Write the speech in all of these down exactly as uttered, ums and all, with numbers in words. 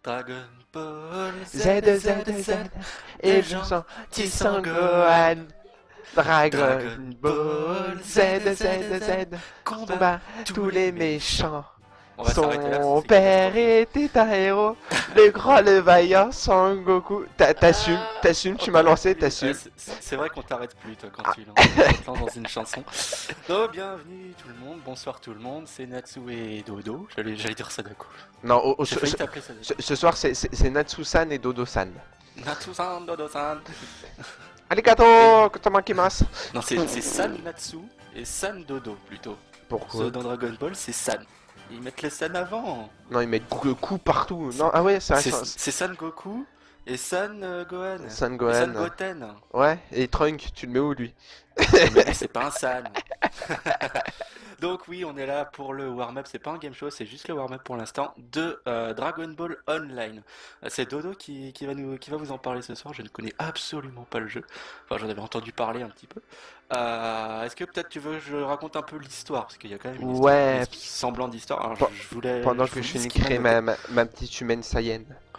Dragon Ball Z, Z, Z, Z, Z, Z, et les le gens gentil qui sont Sangohan. Dragon Dragon Ball Ball Z, Z, Z, Z, Z, Z, combat combat tous tous les les méchants. méchants. On va s'arrêter là parce que Son c'est père catastrophique. était un héros, le grand, le vaillant Sangoku. T'a- T'assumes, Ah, t'assumes, on tu m'as t'arrête lancé, plus. Ouais, t'assumes. c'est c'est vrai qu'on t'arrête plus, toi, quand Ah. tu, lan- quand tu te lances dans une chanson. Donc, bienvenue tout le monde, bonsoir tout le monde, c'est Natsu et Dodo. J'allais j'allais dire Sadako. Non, oh, oh, J'ai ce, failli ce- t'appeler Sadako. ce- ce soir c'est c'est- c'est Natsu-san et Dodo-san. Natsu-san, Dodo-san. Et... Arigato gozaimasu. Non, c'est c'est San Natsu et San Dodo plutôt. Pourquoi? Ceux dans Dragon Ball, c'est San. Ils mettent les San avant. Non, ils mettent Goku Goku partout. Non, ah ouais, c'est vrai. C'est ça- c'est San Goku et San euh, Gohan. San Et San Gohan. Goten. Ouais, et Trunk, tu le mets où lui? Mais lui, c'est pas un San. Donc oui, on est là pour le warm-up, c'est pas un game show, c'est juste le warm-up pour l'instant de euh, Dragon Ball Online. Euh, C'est Dodo qui, qui va nous, qui va vous en parler ce soir, je ne connais absolument pas le jeu, enfin j'en avais entendu parler un petit peu. Euh, Est-ce que peut-être tu veux que je raconte un peu l'histoire, parce qu'il y a quand même une histoire, Ouais, une semblant d'histoire, alors Pe- je, je voulais... pendant je que vous je lis ce qu'il m'a niquerai noté. ma, ma, ma petite humaine Saiyan.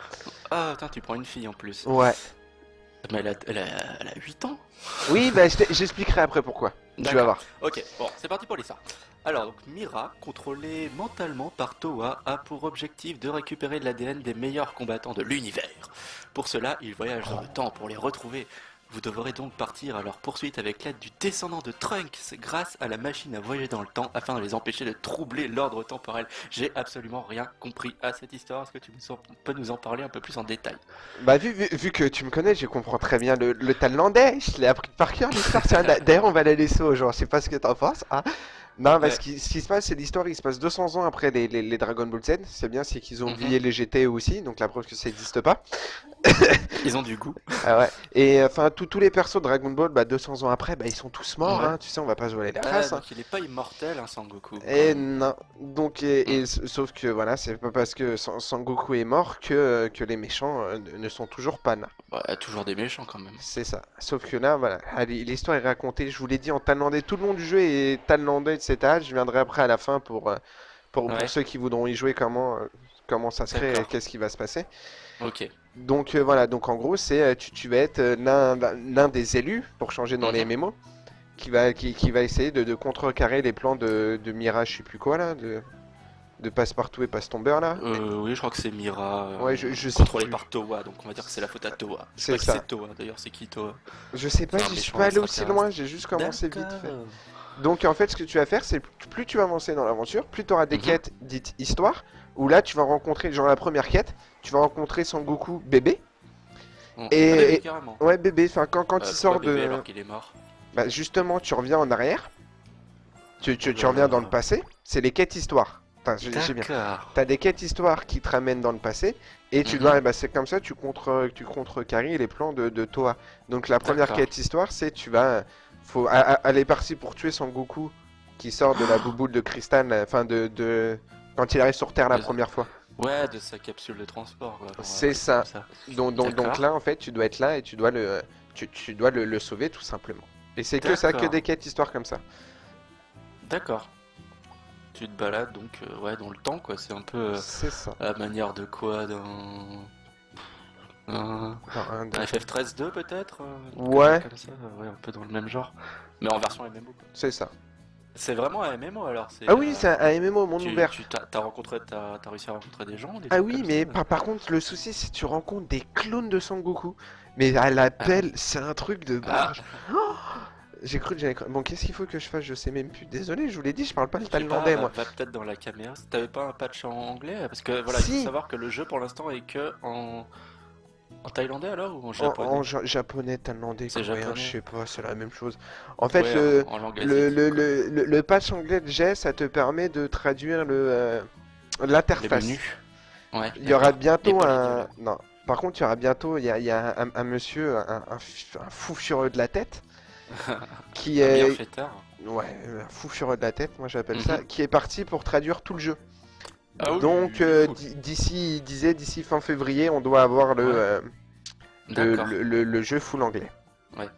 Ah putain, tu prends une fille en plus. Ouais. Mais elle a, elle a, elle a huit ans. Oui, bah je t'ai- j'expliquerai après pourquoi. Tu vas D'accord. voir. Ok, bon, c'est parti pour l'histoire. Alors, donc, Mira, contrôlée mentalement par Towa, a pour objectif de récupérer l'A D N des meilleurs combattants de l'univers. Pour cela, il voyage dans le temps pour les retrouver. Vous devrez donc partir à leur poursuite avec l'aide du descendant de Trunks grâce à la machine à voyager dans le temps afin de les empêcher de troubler l'ordre temporel. J'ai absolument rien compris à cette histoire. Est-ce que tu nous en- peux nous en parler un peu plus en détail? Bah vu, vu, vu que tu me connais, je comprends très bien le, le thaïlandais. Je l'ai appris par cœur l'histoire. Tiens, d'a- d'ailleurs, on va la laisser aux gens. Je sais pas ce que t'en penses. Hein. Non, bah, Ouais. ce, qui, ce qui se passe, c'est l'histoire. Il se passe deux cents ans après les, les, les Dragon Ball Z. C'est bien, c'est qu'ils ont Mhm. oublié les G T aussi. Donc la preuve que ça n'existe pas. Ils ont du goût. Ah ouais. Et enfin, tous tous les persos de Dragon Ball, bah, deux cents ans après, bah, ils sont tous morts. Ouais. Hein. Tu sais, on va pas se voiler la Ah, face. Hein. donc il est pas immortel, hein, Sangoku. quand Et même. non, donc et, Mm. et s- sauf que voilà, c'est pas parce que San- Sangoku est mort que, euh, que les méchants euh, ne ne sont toujours pas là. Ouais, il y a toujours des méchants quand même. C'est ça. Sauf que là, voilà, allez, l'histoire est racontée. Je vous l'ai dit en thaïlandais, tout le long du jeu est thaïlandais, et cetera. Je viendrai après à la fin pour euh, pour, pour Ouais, ceux qui voudront y jouer comment euh, comment ça se fait, et d'accord. qu'est-ce qui va se passer. Ok. Donc euh, voilà, donc en gros, c'est euh, tu, tu vas être euh, l'un l'un l'un des élus pour changer dans les Mhm. M M O qui va qui, qui va essayer de, de contrecarrer les plans de de Mirage, je sais plus quoi là, de de Passepartout et Passe-Tombeur là. Euh, oui, je crois que c'est Mira, euh, Ouais, je, je sais contrôlé plus. par Towa, donc on va dire que c'est la faute à Towa. Je sais C'est pas qui ça. c'est Towa, d'ailleurs, c'est qui Towa? Je sais pas, C'est un j'y suis méchant pas allé aussi extraterrestre. loin, j'ai juste commencé vite fait. D'accord. Donc en fait, ce que tu vas faire, c'est plus tu vas avancer dans l'aventure, plus tu auras des Mhm. quêtes dites histoire, où là tu vas rencontrer, genre la première quête, tu vas rencontrer Sangoku bébé. Bon. Et, Ah, bébé, et- carrément. ouais bébé, enfin quand, quand Euh, il pourquoi sort bébé de... alors qu'il est mort? Bah justement, tu reviens en arrière, tu, tu, Oh tu là reviens dans le là. passé, c'est les quêtes histoire. Enfin, j'ai j'ai bien. D'accord. T'as des quêtes histoire qui te ramènent dans le passé, et tu Mhm. dois, bah, c'est comme ça, tu contre, tu contrecarries les plans de, de Toa. Donc la première D'accord. quête histoire, c'est tu vas, faut, a- a- elle est partie pour tuer Sangoku, qui sort de la bouboule de cristal, euh, enfin de, de, quand il arrive sur Terre la De- première fois. Ouais, de sa capsule de transport, quoi. On va C'est appeler ça. comme ça. Donc, donc, donc D'accord. là, en fait, tu dois être là et tu dois le, tu, tu dois le, le sauver tout simplement. Et c'est que ça, que D'accord. des quêtes histoire comme ça. D'accord. Tu te balades donc euh, ouais dans le temps quoi. C'est un peu euh, C'est ça. à la manière de quoi dans un, Non, un, deux. un F F treize deux peut-être. euh, une Ouais. connerie comme ça. euh, Ouais, un peu dans le même genre. Mais en version M M O. quoi. C'est ça. C'est vraiment un M M O alors. C'est Ah oui, euh, c'est un, un M M O monde tu, ouvert. tu t'as, t'as rencontré, t'as, t'as réussi à rencontrer des gens, des Ah trucs oui, comme mais ça. par, par contre, le souci, c'est que tu rencontres des clones de Sangoku. Mais à l'appel, c'est un truc de Ah, barge. Oh, j'ai cru que j'allais... cre- Bon, qu'est-ce qu'il faut que je fasse? Je sais même plus. Désolé, je vous l'ai dit, je parle pas le je sais pas, thaïlandais, va, moi. va peut-être dans la caméra. T'avais pas un patch en anglais? Parce que voilà, il faut Si, savoir que le jeu pour l'instant est que en, en thaïlandais alors ou en en, japonais? en ja- japonais, thaïlandais, C'est coréen, japonais. je sais pas, c'est la même chose. En fait, Ouais, le, en, en langue le, asiatique le, quoi. le, le, le patch anglais de G E S, ça te permet de traduire le euh, Les l'interface. menus. Ouais, Il y aura d'accord. Et bientôt pas les un... dialogues. Non. Par contre, il y aura bientôt, il y a, il y a un, un monsieur, un, un f- un fou furieux de la tête, qui Un meilleur est... fêtard. Ouais, un fou furieux de la tête, moi j'appelle ça, Mhm. qui est parti pour traduire tout le jeu. Ah oui, Donc, il est euh, cool. d- d'ici, il disait, d'ici fin février, on doit avoir le, Ouais, euh, le, d'accord. le, le- le jeu full anglais. Ouais,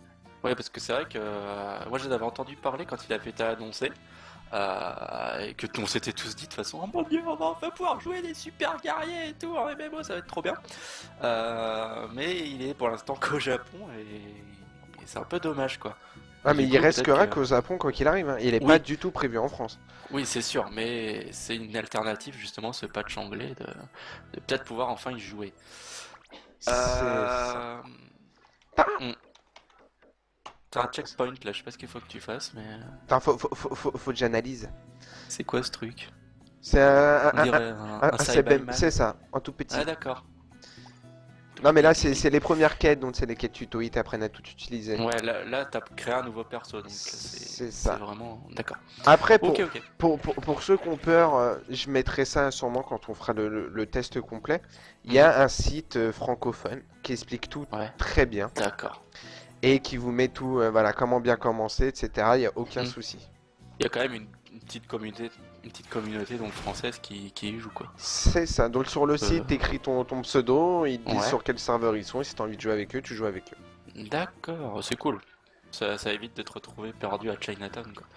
Ouais, parce que c'est vrai que euh, moi j'en avais entendu parler quand il avait été annoncé. Euh, et que on s'était tous dit de toute façon, oh mon dieu, on va enfin pouvoir jouer des super guerriers et tout en M M O, ça va être trop bien. Euh, mais il est pour l'instant qu'au Japon et, et c'est un peu dommage quoi. Ah, mais Du il coup, peut-être restera que. qu'au Japon quoi qu'il arrive, hein. Il est pas Oui, du tout prévu en France. oui, c'est sûr, mais c'est une alternative justement ce patch anglais de, de peut-être pouvoir enfin y jouer. C'est ça. Euh... hmm. T'as un checkpoint là, je sais pas ce qu'il faut que tu fasses, mais euh, Attends, faut, faut, faut, faut, faut que j'analyse. c'est quoi ce truc? C'est un, On un, un, dirait un, un, un un C B M, Cyberman. c'est ça, en tout Ah petit. d'accord. Non, mais là, c'est c'est les premières quêtes, donc c'est les quêtes tuto, ils t'apprennent à tout utiliser. Ouais, là, là t'as créé un nouveau perso, donc c'est C'est c'est ça. vraiment. D'accord. Après, Ok, pour, ok. pour, pour, pour ceux qui ont peur, euh, je mettrai ça sûrement quand on fera le, le- le test complet. Il y Mhm. a un site euh, francophone qui explique tout Ouais, très bien d'accord. et qui vous met tout, euh, voilà, comment bien commencer, et cetera. Il n'y a aucun Mhm. souci. Il y a quand même une, une petite communauté, une petite communauté donc française qui, qui y joue quoi. C'est ça. Donc sur le Euh, site, t'écris ton, ton pseudo, ils te disent ouais. sur quel serveur ils sont, et si t'as envie de jouer avec eux, tu joues avec eux. D'accord, c'est cool. Ça, ça évite d'être retrouvé perdu à Chinatown quoi.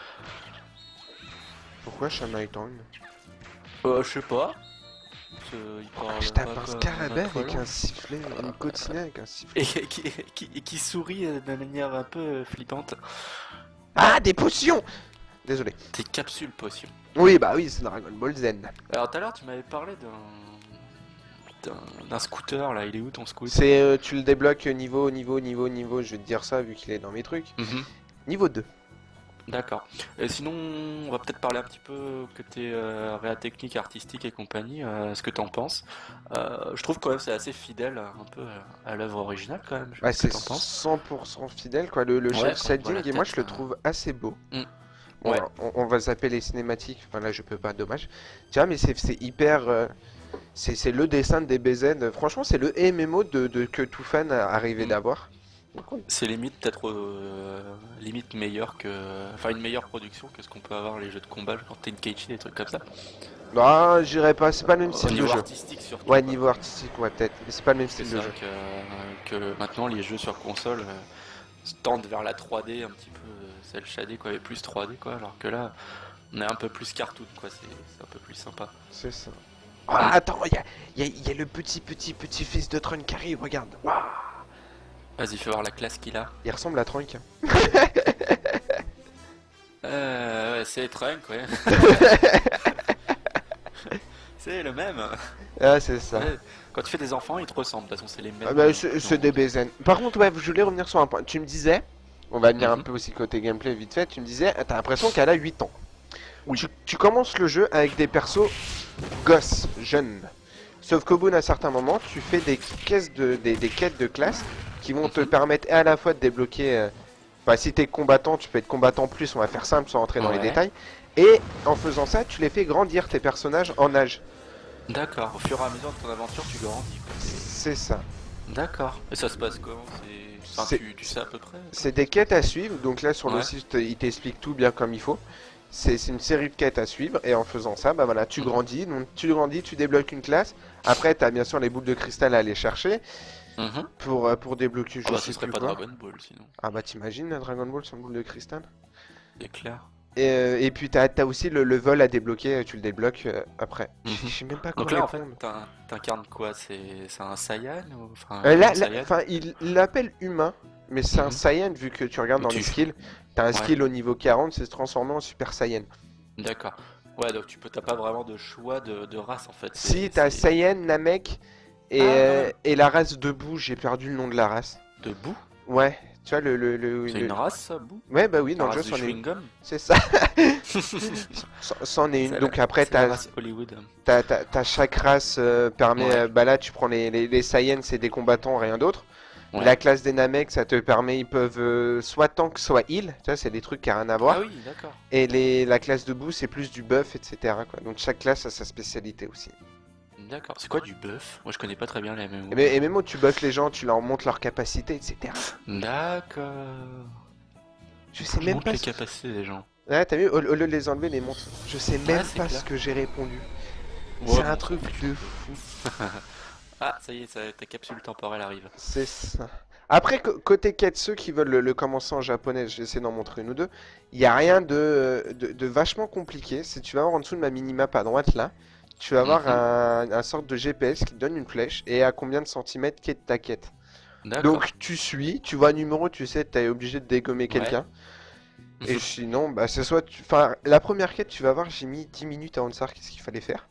Pourquoi Chinatown? Euh, je sais pas. C'est- Il Pourquoi je parle tape pas un comme scarabée notre avec langue. un sifflet, une coccinelle avec un sifflet? Et qui, qui, et qui sourit euh, de manière un peu euh, flippante. Ah, des potions! Désolé. Tes capsules potions. Oui, bah oui, c'est Dragon Ball Z. Alors tout à l'heure tu m'avais parlé d'un d'un d'un scooter là, il est où ton scoot? C'est, euh, tu le débloques niveau, niveau, niveau, niveau, je vais te dire ça vu qu'il est dans mes trucs. Mhm. Niveau deux. D'accord. Et sinon, on va peut-être parler un petit peu côté euh, réa technique, artistique et compagnie, euh, ce que t'en penses. Euh, je trouve quand même c'est assez fidèle un peu à, à l'œuvre originale quand même. Bah, Ce que c'est t'en penses? cent pour cent fidèle quoi, le, le Ouais, shell quand on voit la shading, et moi je tête. le euh, trouve assez beau. hmm, Bon, Ouais. alors, on, on va zapper les cinématiques, enfin là je peux pas, dommage. Tu vois, mais c'est c'est hyper. euh, c'est c'est le dessin de D B Z, franchement c'est le M M O de, de- que tout fan a arrivé Hmm. d'avoir. C'est limite peut-être euh, limite meilleur que, enfin une meilleure production que ce qu'on peut avoir les jeux de combat genre Tenkaichi, des trucs comme ça. Non, j'irais pas, c'est pas le même Au style de niveau jeu. artistique surtout. Ouais, Quoi. niveau artistique, ouais, peut-être, mais c'est pas le même Parce que style c'est de vrai jeu. que, que maintenant les jeux sur console euh, se tendent vers la trois D un petit peu, euh, celle shadé quoi, et plus trois D quoi, alors que là on est un peu plus cartoon quoi, c'est c'est un peu plus sympa. C'est ça. Ah, attends, il y a, y a- y a le petit, petit, petit fils de Trunk qui arrive, regarde. Waouh, Vas-y, fais voir la classe qu'il a. il ressemble à Trunk. Euh, ouais, c'est Trunk, ouais. C'est le même. Ah, c'est ça. Ouais. Quand tu fais des enfants, ils te ressemblent. De toute façon, c'est les mêmes. Ah bah, euh, c'est dans- c'est D B Z. Par contre, ouais, je voulais revenir sur un point. Tu me disais, on va venir un Mhm. peu aussi côté gameplay vite fait, tu me disais, t'as l'impression qu'elle a huit ans. Oui. Tu, tu commences le jeu avec des persos gosses, jeunes. Sauf qu'au bout d'un certain moment, tu fais des, caisses de, des, des quêtes de classe qui vont te Mhm. permettre à la fois de débloquer... euh, Enfin, si t'es combattant, tu peux être combattant plus, on va faire simple sans rentrer dans les Ouais. détails. Et en faisant ça, tu les fais grandir tes personnages en âge. D'accord, au fur et à mesure de ton aventure, tu grandis. quoi. C'est ça. D'accord. Et ça se passe comment? C'est. Enfin, C'est- tu, tu sais à peu près? C'est des quêtes à suivre, donc là sur le Ouais. site il t'explique tout bien comme il faut. C'est c'est une série de quêtes à suivre et en faisant ça, bah voilà, tu Mhm. grandis, donc tu grandis, tu débloques une classe. Après, t'as bien sûr les boules de cristal à aller chercher Mhm. pour, euh, pour débloquer je Ah bah, sais ce serait plus pas quoi. Dragon Ball sinon. Ah bah t'imagines un Dragon Ball sans boule de cristal. C'est clair. Et, euh, et puis t'as t'as aussi le, le vol à débloquer, tu le débloques euh, après. Mhm. Je sais même pas quoi Donc là, en fait, répondre. t'in- t'inquiènes quoi? C'est c'est un Saiyan ou... Enfin, Euh, là, un là, Saiyan? enfin, il il l'appelle humain, mais c'est un Mhm. Saiyan vu que tu regardes Mais dans tu- les skills. T'as un Ouais. skill au niveau quarante, c'est se transformer en Super Saiyan. D'accord. Ouais, donc tu peux, t'as pas vraiment de choix de, de race en fait. Si, c'est- t'as c'est Saiyan, Namek et, Ah, quand euh, même. et la race de boue, j'ai perdu le nom de la race. Debout? Ouais, tu vois, le. le, le- C'est le- une race, ça, Boo? Ouais, bah oui, La dans le jeu, race du c'en est une. chewing-gum? C'est ça, c'en c'en est une. C'est Donc la- après, c'est la t'as race Hollywood. t'as- t'as- t'as chaque race euh, permet. Ouais. euh, bah là, tu prends les, les, les Saiyans, c'est des combattants, rien d'autre. Ouais. La classe des Namek, ça te permet, ils peuvent euh, soit tank, soit heal. Tu vois, c'est des trucs qui a rien à voir. Ah oui, d'accord. Et les, la classe de boue, c'est plus du buff, et cetera quoi. Donc chaque classe a sa spécialité aussi. D'accord. C'est quoi du buff? Moi je connais pas très bien les M M O. Et, mais- et même où tu buffes les gens, tu leur montres leur capacité, et cetera. D'accord. Je sais Je même monte pas. les ce- capacités des gens. Ouais, t'as vu, au, au lieu de les enlever, les montres. Je sais même c'est pas clair. ce que j'ai répondu. Ouais, C'est bon, un truc de fou. Ah, ça y est, ça- ta capsule temporelle arrive. C'est ça. Après, co- côté quête, ceux qui veulent le, le commencer en japonais, j'essaie d'en montrer une ou deux. Il n'y a rien de, de, de vachement compliqué. Si tu vas voir en dessous de ma minimap à droite là, tu vas avoir Mhm. un, un sorte de G P S qui te donne une flèche et à combien de centimètres qu'est ta quête. D'accord. Donc tu suis, tu vois un numéro, tu sais, t'es obligé de dégommer Ouais. quelqu'un. Et sinon, bah c'est soit tu... Enfin, la première quête, tu vas voir, j'ai mis dix minutes avant de savoir qu'est-ce qu'il fallait faire.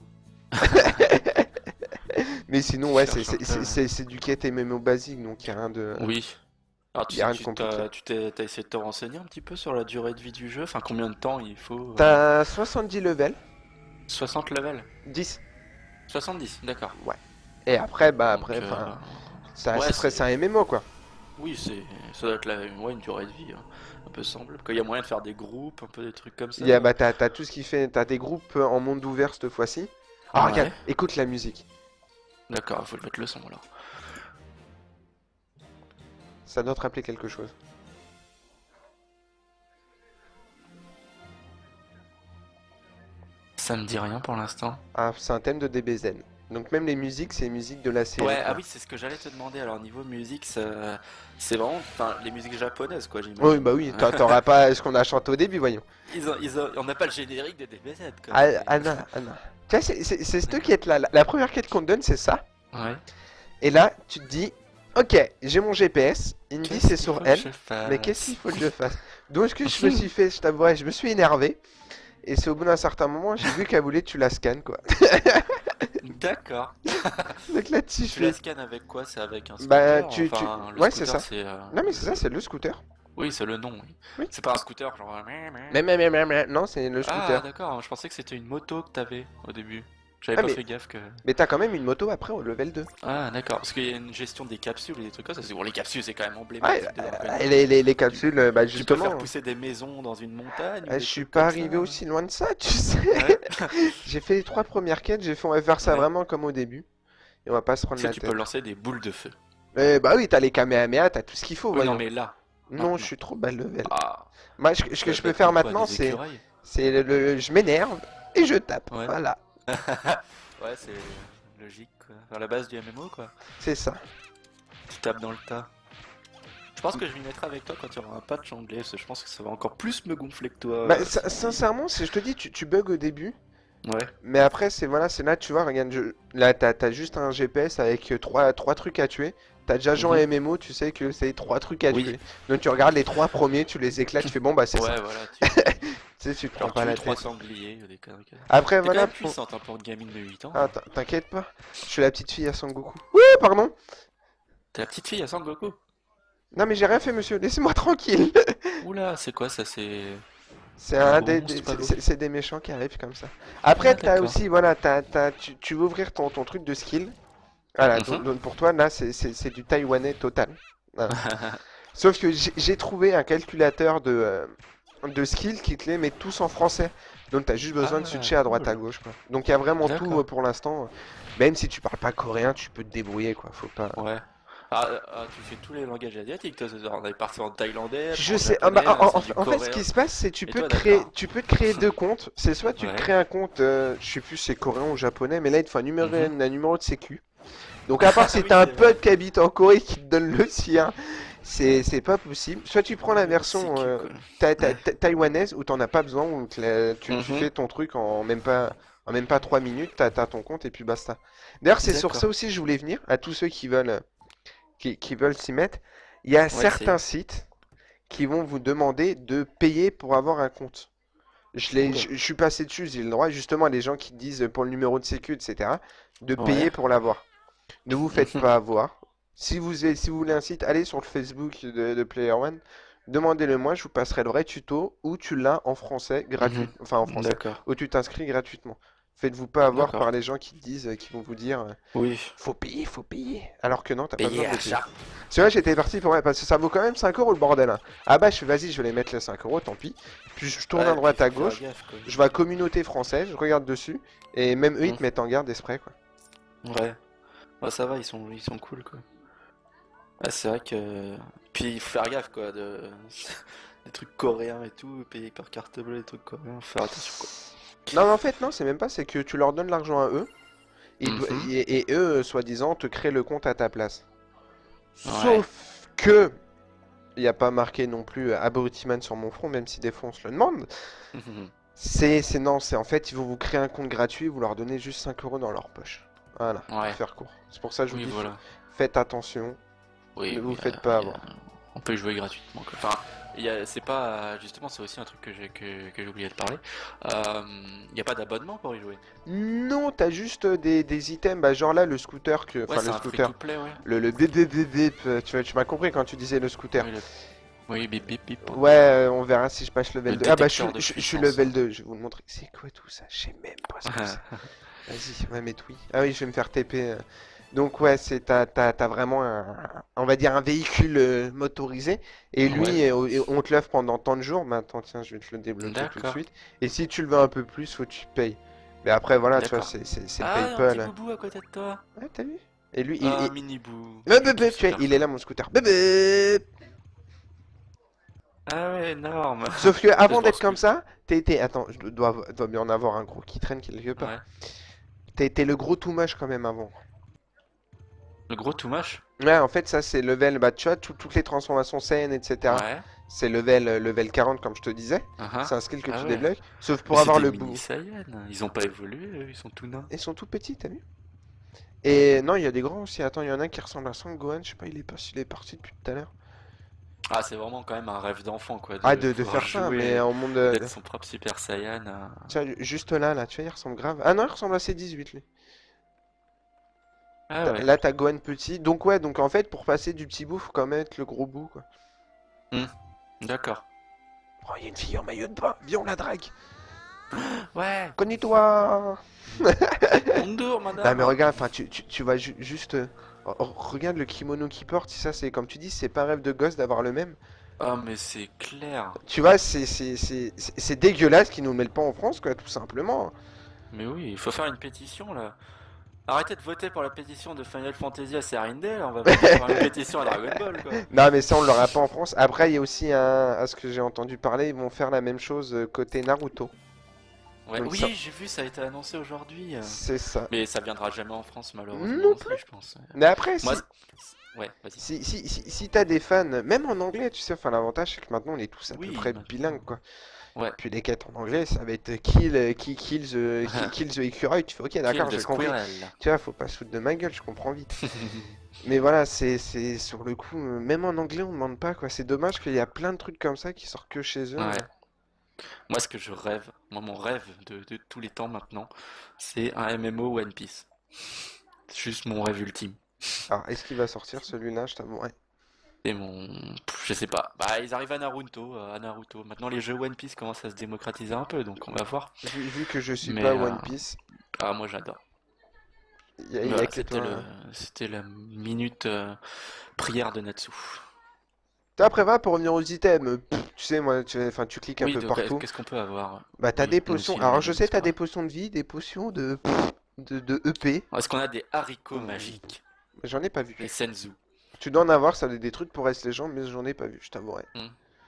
Mais sinon, Tu ouais, c'est cherches un c'est- peu, c'est- ouais. c'est- c'est du quête M M O basique, donc il n'y a rien de... Oui. Alors tu y a sais, rien de tu compliqué. t'as, tu t'es, t'as essayé de te renseigner un petit peu sur la durée de vie du jeu? Enfin, combien de temps il faut? euh, T'as soixante-dix levels, soixante levels? dix. soixante-dix, d'accord. Ouais. Et après, bah Donc, après, euh, enfin, ça, ouais, c'est presque un c'est... M M O quoi. Oui, c'est... Ça doit être la... ouais, une durée de vie hein, un peu semblable. Quand il y a moyen de faire des groupes, un peu des trucs comme Il y a, ça. bah, t'as, t'as tout ce qui fait, t'as des groupes en monde ouvert cette fois-ci. Ah, regarde, Ouais, écoute la musique. d'accord, il faut le mettre le son alors. Ça doit te rappeler quelque chose. Ça me dit rien pour l'instant. Ah, c'est un thème de D B Z. Donc même les musiques, c'est les musiques de la série Ouais, ah quoi. oui, c'est ce que j'allais te demander. Alors, niveau musique, ça... c'est vraiment enfin, les musiques japonaises, quoi, Oui, j'imagine. bah oui, t'a- t'auras pas ce qu'on a chanté au début, voyons. Ils ont, ils ont... On n'a pas le générique de D B Z, quand même. Ah, Mais... Anna, Anna. Tu vois, c'est c'est- c'est cette D'accord. quête là. La, la première quête qu'on te donne, c'est ça. Ouais. Et là, tu te dis, ok, j'ai mon G P S. Il me dit Qu'est-ce c'est qu'il sur faut que N. je Mais qu'est-ce qu'il fasse? faut que je fasse? Donc ce que je me suis fait, je t'avouerai, je me suis énervé. Et c'est au bout d'un certain moment, j'ai vu qu'elle voulait que tu la scannes quoi. D'accord. Donc là-dessus, je Tu la fais, scannes avec quoi? C'est avec un bah scooter? tu, tu... Enfin, le Ouais, c'est scooter, ça. c'est... euh, Non mais c'est ça, le... c'est le scooter. Oui, c'est le nom, oui. Oui. C'est pas un scooter, genre... Mais, mais, mais, mais, mais, non, c'est le Ah, scooter. d'accord, je pensais que c'était une moto que t'avais au début. J'avais Ah pas mais, fait gaffe que... mais t'as quand même une moto après au level deux. Ah, d'accord, parce qu'il y a une gestion des capsules et des trucs comme ça. C'est bon, les capsules, c'est quand même Ouais, emblématique de euh, Dragon les, Ball. les, les Tu, capsules, euh, bah tu peux faire justement, pousser des maisons dans une montagne ou euh, je des suis trucs pas comme ça. arrivé aussi loin de ça, tu sais. Ouais, J'ai fait les trois premières quêtes, j'ai fait on va faire ça ouais. vraiment comme au début. Et on va pas se prendre Tu sais, la tu peux tête. lancer des boules de feu. Eh bah oui, t'as les Kamehameha, t'as tout ce qu'il faut, Oui, non, voyons. mais là, Non, je maintenant. suis trop bas level. Ah, Moi, ce que ce tu que vas te je peux battre faire contre quoi? maintenant, Des c'est, écureuils? c'est le, le- je m'énerve et je tape. Ouais. Voilà, Ouais, c'est logique, quoi. Vers la base du M M O, quoi. c'est ça. Tu tapes dans le tas. Je pense que je m'y mettrai avec toi quand il y aura un patch anglais, parce que je pense que ça va encore plus me gonfler que toi. Bah, euh, sin- si... sincèrement, si je te dis, tu, tu bugs au début, Ouais. mais après, c'est voilà, c'est là, tu vois, regarde, je- là, t'as, t'as juste un G P S avec euh, trois, trois trucs à tuer. T'as déjà joué Mhm. à M M O, tu sais que c'est trois trucs à Oui. tuer. Donc tu regardes les trois premiers, tu les éclates, tu fais bon, bah c'est ça. Ouais, voilà, tu... Tu sais, tu te prends Genre pas tuer la trois tête. sangliers, des conneries comme ça. Après, T'es quand voilà, même pour... puissante hein, pour une gamine de huit ans. Ah, Hein. t'in- t'inquiète pas, je suis la petite fille à Son Goku. Oui, pardon. T'es la petite fille à Sangoku. Non mais j'ai rien fait, monsieur, laissez-moi tranquille. Oula, c'est quoi ça? C'est C'est un un beau des, monstre des- pas c'est beau? c'est- c'est des méchants qui arrivent comme ça. Après, Ah, t'as d'accord. aussi, voilà, t'as, t'as- tu, tu veux ouvrir ton, ton truc de skill. Voilà, donc, Mhm. donc pour toi, là, c'est c'est- c'est du taïwanais total. Voilà. Sauf que j'ai j'ai trouvé un calculateur de, euh, de skill qui te les met tous en français. Donc t'as juste besoin de Ah, switcher à droite à cool. gauche, quoi. Donc il y a vraiment tout euh, D'accord. pour l'instant. Même si tu parles pas coréen, tu peux te débrouiller, quoi. Faut pas. Ouais. Ah, euh, ah, tu fais tous les langages asiatiques, toi. c'est- On est parti en thaïlandais, Je en sais. Ah bah, japonais, là en, en- c'est du en fait, ce coréen. qui se passe, c'est tu Et peux toi, te créer, d'accord. tu peux te créer deux comptes. C'est soit tu te Ouais. crées un compte, euh, je sais plus si c'est coréen ou japonais, mais là il te faut un numéro, Mhm. un numéro de sécu. Donc à part Ah si oui, t'as un c'est vrai. pote qui habite en Corée qui te donne le sien, c'est c'est pas possible. Soit tu prends la Numéro de version sécu, euh, quoi. ta- ta- Ouais. ta- taïwanaise où t'en as pas besoin, où te la- tu, tu Mhm. fais ton truc en même pas en même pas trois minutes, t'as t'as ton compte et puis basta. D'ailleurs, c'est sur ça D'accord. aussi que je voulais venir à tous ceux qui veulent qui, qui veulent s'y mettre. Il y a Ouais, certains c'est. sites qui vont vous demander de payer pour avoir un compte. Je l'ai, Oula. je, je suis passé dessus, j'ai le droit justement à les gens qui disent euh, pour le numéro de sécu, et cetera, de Ouais. payer pour l'avoir. Ne vous faites Mhm. pas avoir. Si vous, avez- si vous voulez un site, allez sur le Facebook de, de Player One, demandez-le moi, je vous passerai le vrai tuto où tu l'as en français gratuit, Mhm. enfin en français, D'accord. où tu t'inscris gratuitement. Faites-vous pas avoir D'accord. par les gens qui disent, euh, qui vont vous dire, euh, Oui. faut payer, faut payer. Alors que non, t'as pas besoin Payer de à le payer. chat. C'est vrai, j'étais parti pour... ouais, parce que ça vaut quand même cinq euros le bordel, hein. Ah bah, je fais, vas-y, je vais les mettre les cinq euros, tant pis. Puis je tourne à Ouais, puis droite, à faut faire gauche. gaffe, quoi. Je vais à communauté française, je regarde dessus. Et même eux, ils Mhm. te mettent en garde exprès, quoi. Ouais. Ouais, ça va, ils sont, ils sont cool, quoi. Ouais, c'est vrai que. Puis il faut faire gaffe, quoi, de. Des trucs coréens et tout, payer par carte bleue, des trucs coréens, faut faire attention, quoi. Non, mais en fait, non, c'est même pas, c'est que tu leur donnes l'argent à eux. Et, ils do- Mhm. et- et eux, euh, soi-disant, te créent le compte à ta place. Ouais. Sauf que il n'y a pas marqué non plus euh, Abruti-man sur mon front, même si des fois on se le demande. C'est c'est non, c'est en fait, ils vont vous créer un compte gratuit, vous leur donnez juste cinq euros dans leur poche. Voilà, pour Ouais, faire court. C'est pour ça que je vous oui, dis, voilà. faites attention, Oui, ne vous oui, faites euh, pas il y a- avoir. on peut y jouer gratuitement, quoi. Enfin, il y a- c'est pas. Justement, c'est aussi un truc que j'ai que, que j'ai oublié de parler. Euh, Il n'y a pas d'abonnement pour y jouer. Non, t'as juste des, des items, bah genre là, le scooter, que, Ouais, enfin c'est le un scooter, free-to-play, ouais. le, le bip bip bip bip, euh, tu, tu m'as compris quand tu disais le scooter. Oui, le... oui, bip bip bip. Ouais, euh, on verra si je passe Le level deux. Ah bah je suis, détecteur de je, je suis puissance. level deux, je vais vous le montrer. C'est quoi tout ça? Je sais même pas ce que c'est. Vas-y, ouais, mais oui. Ah oui, je vais me faire T P. euh. Donc ouais, c'est t'as, t'as, t'as vraiment un, on va dire un véhicule euh, motorisé. Et lui, Ouais, euh, et on te l'offre pendant tant de jours. Mais attends, tiens, je vais te le débloquer tout de d'accord, suite. Et si tu le veux un peu plus, faut que tu payes. Mais après, voilà, tu vois, d'accord. c'est c'est- c'est le Ah, il y a un petit PayPal. boubou à côté de toi. Ouais, t'as vu? Et lui, il, Ah, il... mini bou. Bip, Je le bip, trouve bip, tu vois, super il est chou. là mon scooter. Bip, bip. Ah ouais, énorme. Sauf que Je avant d'être pense comme que. ça, t'étais... Attends, je dois, dois bien en avoir un gros qui traîne quelque part. Ouais. T'étais le gros too much quand même avant. Le gros Toumache? Ouais, en fait, ça c'est level, bah tu vois, tout- toutes les transformations Saiyan, et cetera. Ouais. C'est level, euh, level quarante, comme je te disais. Ah C'est ah. un skill que Ah tu ouais. débloques. Sauf Mais pour c'est avoir des le mini bout. Saiyans. Ils ont pas évolué, eux, ils sont tout nains. Ils sont tout petits, t'as vu? Et non, il y a des grands aussi. Attends, il y en a un qui ressemble à Son Gohan. Je sais pas, il est, pas... il est parti depuis tout à l'heure. Ah, c'est vraiment quand même un rêve d'enfant, quoi, Ah, de de, de pouvoir faire ça, mais jouer, en monde. de- d'être de- son propre Super Saiyan. euh. Tu vois, juste là, là, tu vois, il ressemble grave. Ah non, il ressemble à C dix-huit, lui. Ah T'as- ouais. Là, t'as Gohan petit. Donc, ouais, donc en fait, pour passer du petit bout, faut quand même être le gros bout, quoi. Hmm. D'accord. Oh, il y a une fille en maillot de bain. Viens, on la drague. Ouais. Connais-toi. Bonjour, Non madame. mais regarde, enfin tu, tu, tu vas ju- juste... euh, oh, oh, regarde le kimono qu'il porte, si ça c'est comme tu dis, c'est pas un rêve de gosse d'avoir le même. Ah, mais c'est clair. Tu vois, c'est c'est- c'est- c'est- c'est dégueulasse qu'ils nous le mettent pas en France, quoi, tout simplement. Mais oui, il faut faire une pétition, là. Arrêtez de voter pour la pétition de Final Fantasy à Serindel, on va voter pour une pétition à Dragon Ball, quoi. Non mais ça on l'aura pas en France. Après il y a aussi un... À ce que j'ai entendu parler, ils vont faire la même chose euh, côté Naruto. Ouais, Donc oui, ça, j'ai vu, ça a été annoncé aujourd'hui. euh. c'est ça. Mais ça viendra jamais en France, malheureusement, Non non plus. plus, je pense. Mais après, Moi, si, c'est- ouais, vas-y. si, si, si, si t'as des fans, même en anglais, tu sais, enfin l'avantage c'est que maintenant on est tous à peu Oui, près maintenant. bilingues, quoi. Ouais. Puis les quêtes en anglais, ça va être kill, euh, qui kill the, qui kill the écureuil. Tu fais ok, Kill d'accord, the j'ai compris. Squirrel. Tu vois, faut pas se foutre de ma gueule, je comprends vite. Mais voilà, c'est c'est sur le coup, euh, même en anglais, on demande pas quoi. C'est dommage qu'il y a plein de trucs comme ça qui sortent que chez eux. Ouais. Moi, ce que je rêve, moi, mon rêve de, de tous les temps maintenant, c'est un M M O One Piece. C'est juste mon rêve ultime. Alors, est-ce qu'il va sortir celui-là? Je t'avoue, ouais. C'est mon. Pff, je sais pas. Bah, ils arrivent à Naruto, euh, à Naruto. Maintenant, les jeux One Piece commencent à se démocratiser un peu, donc on va voir. Vu, vu que je suis Mais, pas euh, One Piece, ah, moi, j'adore. il y a, y a Voilà, que c'était toi. le, hein. c'était la minute euh, prière de Natsu. Après, va pour revenir aux items. euh, pff, tu sais, moi, tu, enfin, tu cliques un Oui, peu donc, partout. qu'est-ce qu'on peut avoir? Bah, t'as Oui, des nous aussi, potions. nous, Alors, les je mêmes, sais, c'est t'as pas des grave. potions de vie, des potions de, pff, de, de E P. Est-ce qu'on a des haricots magiques? J'en ai pas vu. Les Senzu. Tu dois en avoir, ça a des trucs pour rester les gens, mais j'en ai pas vu, je t'avouerai. Hmm.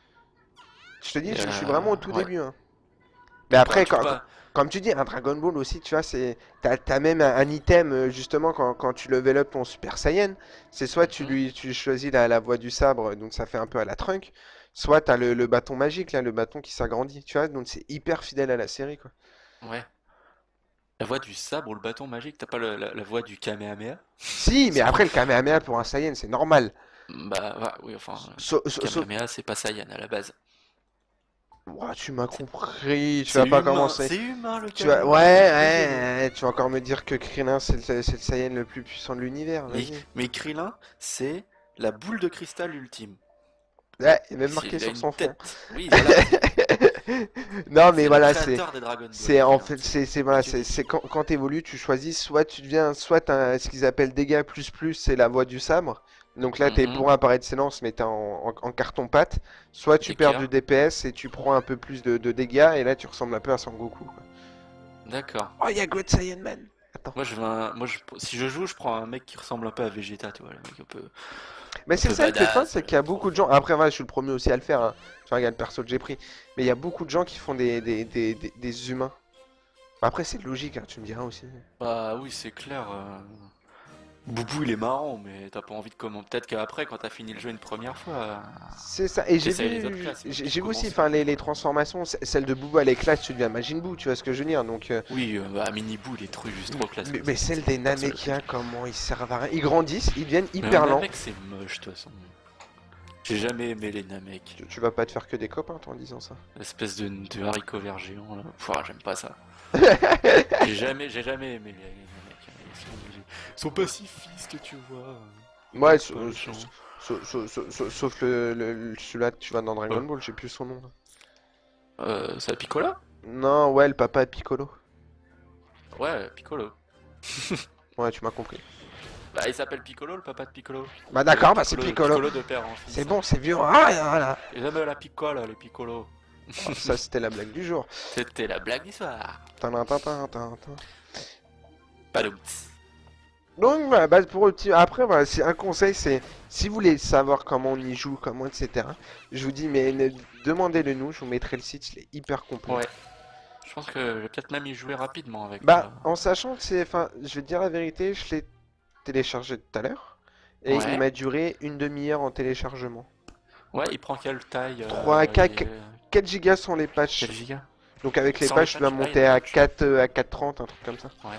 Je te dis, Et, je, je suis euh, vraiment au tout ouais. début. Hein. Mais après, Bah, tu peux quand- quand- pas. comme tu dis, un Dragon Ball aussi, tu vois, c'est, t'as, t'as même un, un item, euh, justement, quand, quand tu level up ton Super Saiyan, c'est soit tu Mhm. lui tu choisis la, la voie du sabre, donc ça fait un peu à la Trunk, soit t'as le, le bâton magique, là, le bâton qui s'agrandit, tu vois, donc c'est hyper fidèle à la série, quoi. Ouais. La voix du sabre ou le bâton magique, t'as pas le- la, la voix du Kamehameha? Si, mais C'est- après, le Kamehameha pour un Saiyan, c'est normal. Bah, ouais, oui, enfin, euh, Sau- sau- sau- Kamehameha, c'est pas Saiyan à la base. Ouah, tu m'as C'est compris, tu c'est vas pas humain, commencer. c'est humain le Tu vas... Ouais, Kamehameha, je suis ouais, désolé. ouais, tu vas encore me dire que Krillin c'est le, c'est le Saiyan le plus puissant de l'univers, Mais, vas-y. mais Krillin, c'est la boule de cristal ultime. Ouais, il est même C'est- marqué Il a sur une son front. tête. Oui, voilà, Non, mais c'est le voilà, c'est, créateur des Dragon Ball, c'est en Krillin. fait, C'est c'est, c'est voilà, Dieu c'est, des c'est dieux. quand, quand t'évolues, tu choisis soit tu deviens, soit un, ce qu'ils appellent dégâts plus plus, c'est la voie du sabre. Donc là, t'es Mhm. bourrin par excellence, mais t'es en, en, en carton-pâte. Soit tu Des perds du cœurs. D P S et tu prends un peu plus de, de dégâts, et là tu ressembles un peu à Sangoku, quoi. D'accord. Oh, il y a God Saiyan Man! Attends. Moi, je veux un- moi je... si je joue, je prends un mec qui ressemble un peu à Vegeta, tu vois, le mec un peu, Mais un c'est peu ça qui est fun, badass. c'est qu'il y a beaucoup de gens. Après, voilà, je suis le premier aussi à le faire. Hein. Tu regardes le perso que j'ai pris. Mais il y a beaucoup de gens qui font des, des, des, des- des humains. Après, c'est logique, hein, tu me diras aussi. Bah oui, c'est clair. euh, Boubou il est marrant, mais t'as pas envie de commencer. Peut-être qu'après, quand t'as fini le jeu une première fois, euh, C'est ça. Et j'ai t'essayes les autres vu, classes. Mais j'ai pour j'ai vu aussi, commencer. enfin, les, les transformations. c- Celle de Boubou, elle est classe, tu deviens Majin Buu, tu vois ce que je veux dire. Donc, euh, Oui, euh, bah, Mini Boo, il est trop, juste trop classe mais, comme ça. mais celle des Perso, le Namekiens, truc. comment ils servent à rien. Ils grandissent, ils deviennent Mais un hyper lents. Namek, c'est moche, de toute façon. J'ai jamais aimé les Namek. Tu, tu vas pas te faire que des copains, toi, en disant ça. L'espèce de, de haricot vert géant, là. Pouah, j'aime pas ça. J'ai jamais, j'ai jamais aimé les, les Namek. Ils sont, ils sont pacifistes, tu vois. Ouais, Pas sau- sau- méchants. sau- sau- sau- sau- sauf le, le- le- celui-là que tu vas dans Dragon Euh, Ball, j'ai plus son nom là. euh, c'est Piccolo? Non, ouais, le papa Piccolo. Ouais, Piccolo. Ouais, tu m'as compris. Bah, il s'appelle Piccolo, le papa de Piccolo. Bah Euh, d'accord, bah c'est Piccolo, Piccolo. Piccolo de père en C'est fils. bon, c'est vieux. Ah, voilà. Ils aiment la piccola, les Piccolo. Oh, ça, c'était la blague du jour. C'était la blague du soir. Tin, tin, tin, tin, tin. Padoum. Donc voilà, bah, pour le petit... Après, voilà, c'est un conseil, c'est si vous voulez savoir comment on y joue, comment, et cetera. Je vous dis, mais ne- demandez-le nous, je vous mettrai le site, il est hyper complet. Ouais. Je pense que je vais peut-être même y jouer rapidement avec. Bah, euh, en sachant que c'est... Enfin, je vais te dire la vérité, je l'ai téléchargé tout à l'heure. Et il Ouais. m'a duré une demi-heure en téléchargement. Ouais, il prend quelle taille euh, trois, il quatre, est- quatre gigas sont les patchs. Quel giga? Donc avec les Sans les patchs, je dois patchs, ah, il monter y en a à pas, je- quatre, euh, à quatre trente, un truc comme ça. Ouais.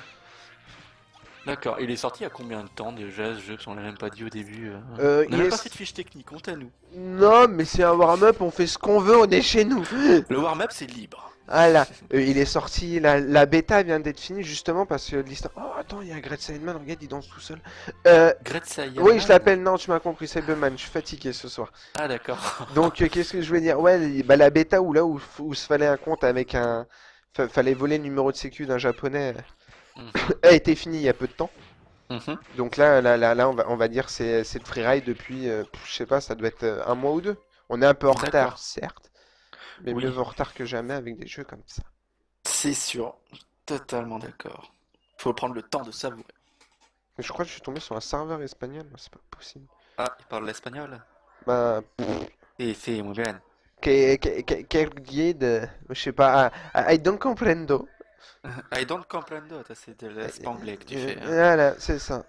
D'accord. Il est sorti il y a combien de temps déjà ce jeu? Parce qu'on l'a même pas dit au début. euh. Euh, On n'a il même est... pas fait de fiche technique, honte à nous. Non, mais c'est un warm-up, on fait ce qu'on veut, on est chez nous. Le warm-up c'est libre. Voilà, Euh, il est sorti, la, la bêta vient d'être finie justement parce que l'histoire... Oh attends, il y a Great Saiyan, regarde, il danse tout seul. Euh, Great Saiyan. oui, je l'appelle, non, tu m'as compris, Cyberman, je suis fatigué ce soir. Ah d'accord. Donc, euh, qu'est-ce que je veux dire? Ouais, il- bah, la bêta où là où, où se fallait un compte avec un... fa- fallait voler le numéro de sécu d'un japonais, Mhm. a été finie il y a peu de temps. Mhm. Donc là, là, là, là, on va, on va dire c'est c'est le freeride depuis, euh, pff, je sais pas, ça doit être euh, un mois ou deux. On est un peu en retard, D'accord. certes, mais Oui. mieux vaut en retard que jamais avec des jeux comme ça. C'est sûr. Totalement d'accord. Faut prendre le temps de savourer. Mais je crois que je suis tombé sur un serveur espagnol, mais c'est pas possible. Ah, il parle l'espagnol? Bah, Et c'est muy bien. que, que, que, quel guide, je sais pas, ah, I don't comprendo. I don't comprendo, ça, c'est de l'espanglais que tu Euh, fais. hein. Voilà, c'est ça.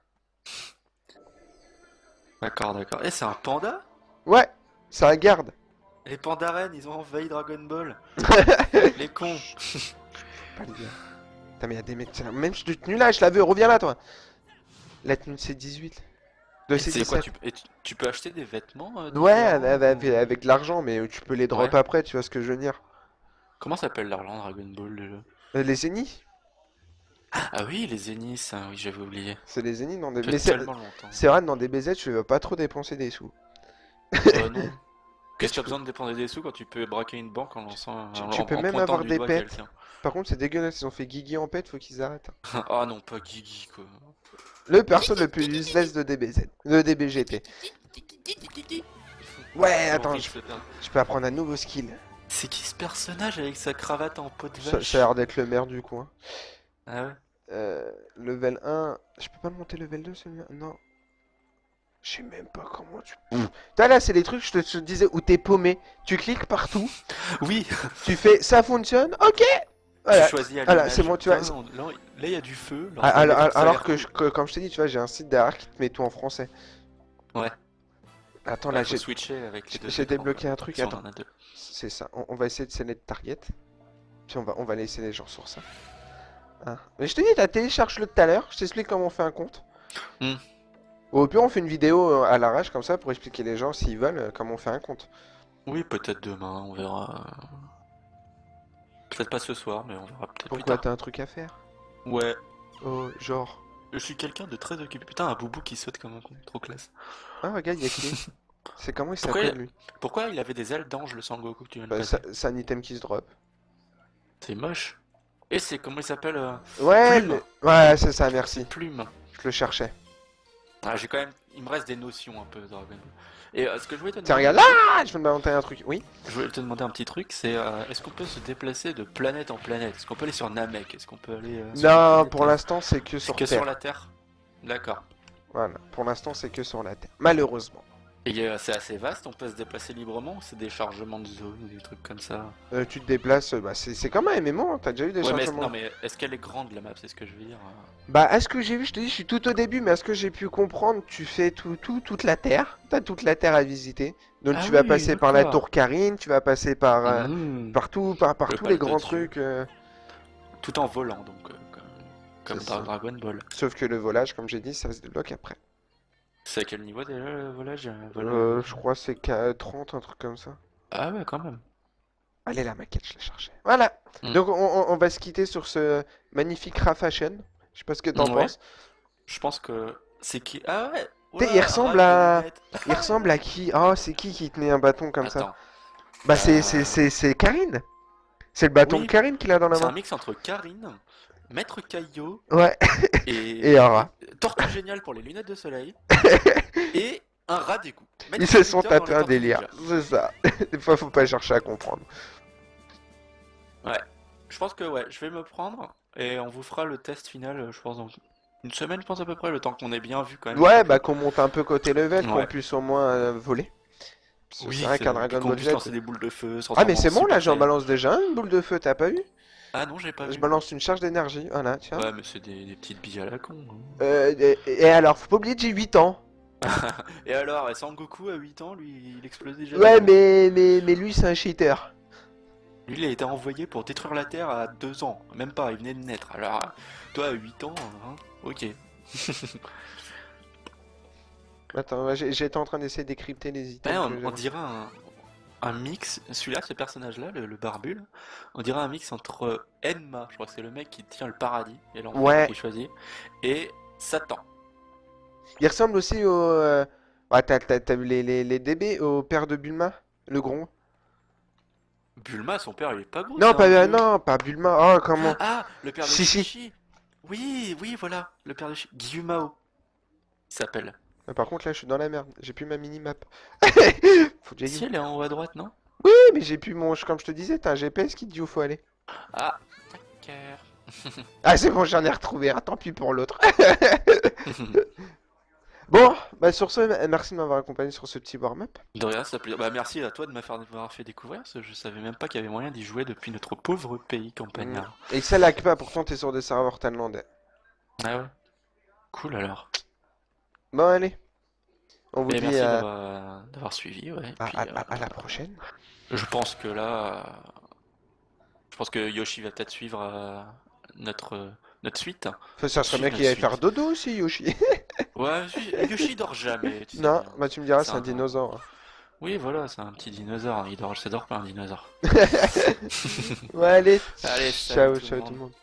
D'accord, d'accord. Et c'est un panda? Ouais, c'est un garde. Les pandarènes, ils ont envahi Dragon Ball. Les cons. Pas le dire. Putain, mais y a des mecs, tiens, même de tenue là, je la veux, reviens là, toi. La tenue de C dix-huit. De Et c'est quoi, C dix-sept. tu, et tu, tu peux acheter des vêtements euh, Ouais, différents, avec, avec- ou- avec de l'argent, mais tu peux les drop Ouais. après, tu vois ce que je veux dire. Comment s'appelle l'argent Dragon Ball déjà? Euh, les zéniths, Ah oui, les zéniths, hein, oui, j'avais oublié. c'est les zéniths dans des... Ça fait Mais c'est tellement longtemps. c'est vrai, dans des B Z, tu vas pas trop dépenser des sous. Euh, non. Qu'est-ce que tu as besoin de dépenser des sous quand tu peux braquer une banque en lançant un, Tu, en, tu en peux même pointant avoir du des doigt pets. quelqu'un? Par contre, c'est dégueulasse, ils ont fait Guigui en pet, faut qu'ils arrêtent. Ah non, pas Guigui quoi. Le perso le plus useless de D B Z, de D B G T. Ouais, J'ai attends, envie de je, faire- je peux apprendre un nouveau skill. C'est qui ce personnage avec sa cravate en peau de Ça, vache? ça a l'air d'être le maire du coin. Ah ouais? Euh, level un, je peux pas le monter level deux celui-là? Non. Je sais même pas comment tu... Putain, là, c'est les trucs, je te, je te disais, où t'es paumé. Tu cliques partout, Oui! tu fais, ça fonctionne, ok! Voilà. Tu choisis à Voilà, l'image. c'est bon, tu vois, Putain, on- Là, il y a du feu. Là, on Ah, voit Alors, les trucs, ça a alors l'air que, cool. je- que, comme je t'ai dit, tu vois, j'ai un site derrière qui te met tout en français. Ouais. Attends, Ouais, là, faut j'ai switcher avec les deux j'ai écrans, débloqué quoi. un truc, Si on attends. en a deux. C'est ça, on, on va essayer de sceller de target. Puis on va, on va laisser les gens sur ça. Ah. Mais je te dis, t'as téléchargé-le tout à l'heure, je t'explique comment on fait un compte. Hmm. Ou au pire, on fait une vidéo euh, à l'arrache comme ça pour expliquer les gens s'ils veulent euh, comment on fait un compte. Oui, peut-être demain, on verra. Peut-être pas ce soir, mais on verra peut-être plus Pourquoi tard. t'as un truc à faire? Ouais. Oh, genre. Je suis quelqu'un de très occupé. Putain, un boubou qui saute comme un con. Trop classe. Ah, regarde, y'a qui? C'est comment il Pourquoi s'appelle lui? Pourquoi il avait des ailes d'ange, le Sangoku que tu viens de Bah, passer? ça- c'est un item qui se drop. C'est moche. Et c'est comment il s'appelle euh, Ouais, Plume. le- ouais, c'est ça, merci. Plume. Je le cherchais. Ah, j'ai quand même. Il me reste des notions un peu de Dragon Ball. Et euh, ce que je voulais te Tiens, demander. regarde là! Je viens de m'inventer un truc. Oui? Je voulais te demander un petit truc, c'est euh, est-ce qu'on peut se déplacer de planète en planète? Est-ce qu'on peut aller sur Namek? Est-ce qu'on peut aller euh, sur une Non, planète, pour euh, l'instant, c'est que c'est sur que Terre. sur la Terre? D'accord. Voilà, pour l'instant, c'est que sur la Terre. Malheureusement. Et euh, c'est assez vaste, on peut se déplacer librement ou c'est des chargements de zone ou des trucs comme ça? Euh, tu te déplaces, euh, bah c'est c'est comme un M M O, hein, t'as déjà eu des Ouais, mais est-ce- chargements. non, mais est-ce qu'elle est grande la map? C'est ce que je veux dire. euh. Bah, à ce que j'ai vu, je te dis, je suis tout au début, mais à ce que j'ai pu comprendre, tu fais tout, tout, toute la Terre. T'as toute la Terre à visiter. Donc Ah tu vas oui, passer par la d'accord. tour Karine, tu vas passer par, euh, Mmh. par, tout- par, par Le tous les palais grands dessus. trucs. euh, Tout en volant, donc, euh, comme, c'est comme dans ça. Dragon Ball. Sauf que le volage, comme j'ai dit, ça se débloque après. C'est à quel niveau déjà le volage? euh, vol, euh, Euh, je crois que c'est qu'à trente, un truc comme ça. Ah ouais, quand même. Allez, la maquette, je la cherchais. Voilà. Mm. Donc on, on- on va se quitter sur ce magnifique Rafashion. Je sais pas ce que t'en Ouais, penses. je pense que c'est qui. Ah ouais, Tu sais, il oula, un ressemble rage de à... lunettes. Il ressemble à qui? Oh, c'est qui qui tenait un bâton comme ça? Attends. Bah c'est c'est Euh... c'est c'est Karine. C'est le bâton de Oui, Karine qu'il a dans la c'est un main. mix entre Karine, Maître Caillot Ouais. et Et Aura. Tortue Géniale pour les lunettes de soleil et un rat d'égout. Ils Maître se sont Conducteur dans tapés les un Tortues délire. Ninja. C'est ça. Des fois, faut pas chercher à comprendre. Ouais, je pense que ouais, je vais me prendre et on vous fera le test final, euh, je pense, dans une semaine, je pense à peu près, le temps qu'on ait bien vu quand même Ouais, chaque bah jeu. qu'on monte un peu côté level, qu'on Ouais. puisse au moins euh, voler. Parce que c'est Oui, vrai c'est- qu'un puis Dragon qu'on Ball puisse Z. lancer des boules de feu, se Ah mais transformer en c'est bon là, Super j'en Saiyan. balance déjà une boule de feu, t'as pas vu? Ah non, j'ai pas Je vu. balance une charge d'énergie, voilà, tiens. Ouais, mais c'est des, des petites billes à la con. hein. Euh, et, et alors, faut pas oublier que j'ai huit ans. Et alors, et Sangoku à huit ans, lui, il explose déjà des Ouais, bombes. mais, mais, mais lui, c'est un cheater. Lui, il a été envoyé pour détruire la Terre à deux ans. Même pas, il venait de naître. Alors, toi, à huit ans, hein, ok. Attends, ouais, j'ai- j'étais en train d'essayer de décrypter les Ouais, items que on, on j'ai. dirait un, un mix, celui-là, ce personnage-là, le, le barbu, là, on dirait un mix entre Enma, je crois que c'est le mec qui tient le paradis et l'enfer Ouais, qu'il choisit, et Satan. il ressemble aussi au... euh, Ah, t'as t'as- t'as vu les, les, les D B, au père de Bulma, le gros? Bulma, son père, il est pas gros, Non, c'est pas, un euh, vieux. non, pas Bulma, oh, comment? Ah, le père de Si, si. Chichi. Oui, oui, voilà, le père de Chichi. Gyumao, il s'appelle. Mais par contre, là, je suis dans la merde, j'ai plus ma mini-map. Faut que j'aille Si, où? elle est en haut à droite, non? Oui, mais j'ai plus mon... Comme je te disais, t'as un G P S qui te dit où faut aller. Ah, d'accord. Ah, c'est bon, j'en ai retrouvé un, tant pis pour l'autre. Bon, bah sur ce, m- merci de m'avoir accompagné sur ce petit warm-up. De rien, ça plaît. Bah, merci à toi de m'avoir fait découvrir, parce que je savais même pas qu'il y avait moyen d'y jouer depuis notre pauvre pays Mm. campagnard. Et ça lag pas, pourtant t'es sur des serveurs thaïlandais. Ah ouais, cool alors. Bon, allez, on vous Et dit merci à, d'avoir d'avoir suivi, ouais. Et à, puis, à- euh, à- à la prochaine. je pense que là, euh, je pense que Yoshi va peut-être suivre euh, notre notre suite. Enfin, ça serait Suivre bien qu'il notre aille faire suite. dodo aussi, Yoshi. Ouais, Yoshi Yoshi dort jamais, tu sais Non, bien. bah tu me diras, C'est c'est un un... dinosaure. Oui, voilà, c'est un petit dinosaure. Il dort, ça dort pas un dinosaure. Ouais, allez, Allez, salut ciao, tout le ciao tout monde. le monde.